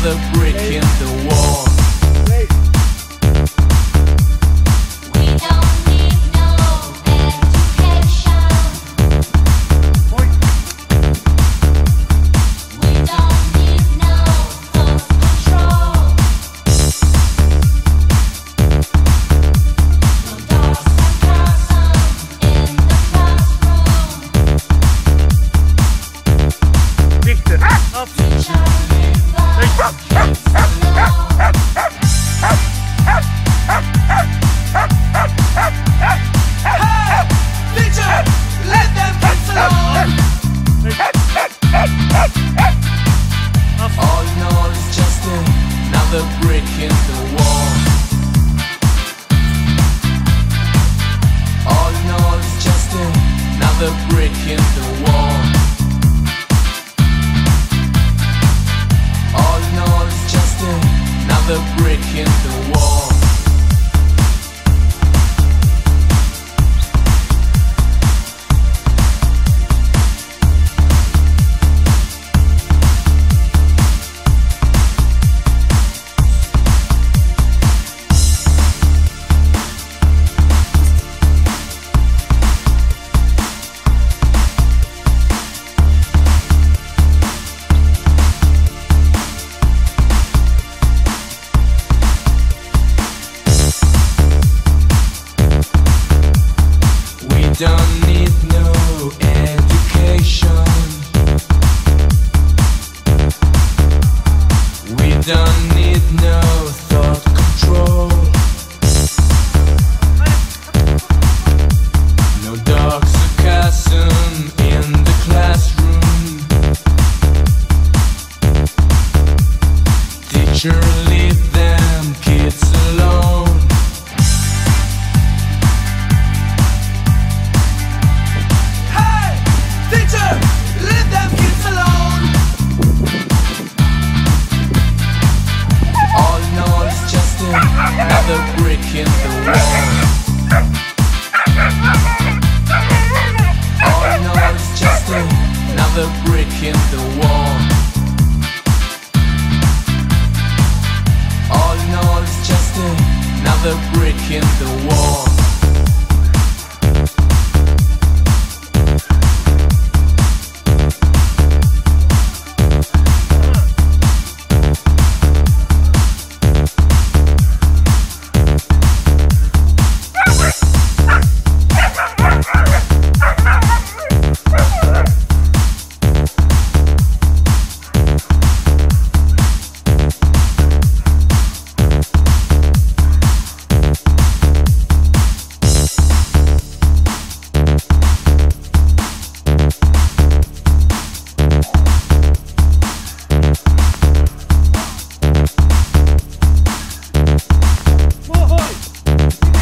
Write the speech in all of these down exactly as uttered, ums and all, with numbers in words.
another brick in the wall. We don't need no education. We don't need no thought control. No dark sarcasm in the classroom. Dichter. Teacher, leave the kids alone. Teacher, let them kids alone. All in all, it's just another brick in the wall. All in all, it's just another brick in the wall. All in all, it's just another brick in the wall. Don't need no education. We don't need no thought control. No dark sarcasm in the classroom. Teacher, leave them kids alone. Another brick in the wall. All in all, it's just another brick in the wall. All in all, it's just another brick in the wall.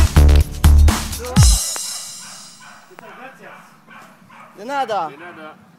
De nada. De nada.